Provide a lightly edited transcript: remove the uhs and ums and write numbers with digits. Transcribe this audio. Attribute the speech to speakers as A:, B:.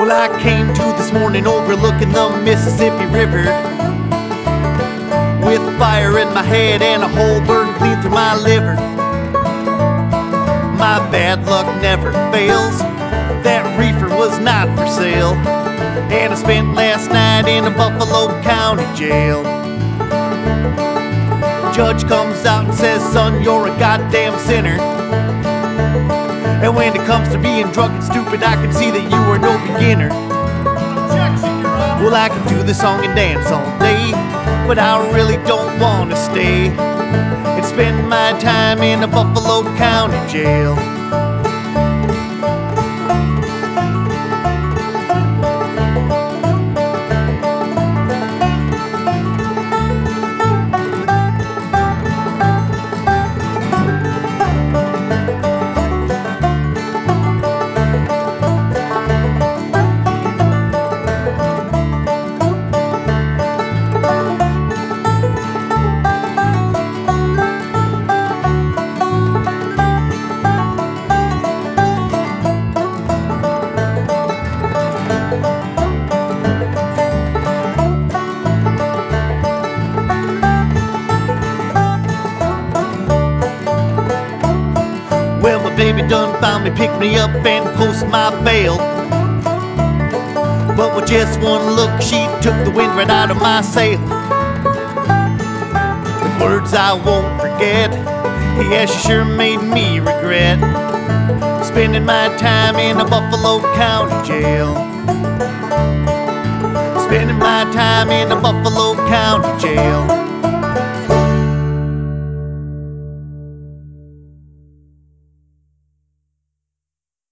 A: Well, I came to this morning overlooking the Mississippi River, with fire in my head and a hole burned clean through my liver. My bad luck never fails, that reefer was not for sale, and I spent last night in a Buffalo County jail. Judge comes out and says, son, you're a goddamn sinner. And when it comes to being drunk and stupid, I can see that you are no beginner. Well, I can do this song and dance all day, but I really don't want to stay and spend my time in a Buffalo County jail. Well, my baby done found me, picked me up and posted my bail. But with just one look, she took the wind right out of my sail. With words I won't forget, yeah, she sure made me regret spending my time in a Buffalo County jail. Spending my time in a Buffalo County jail.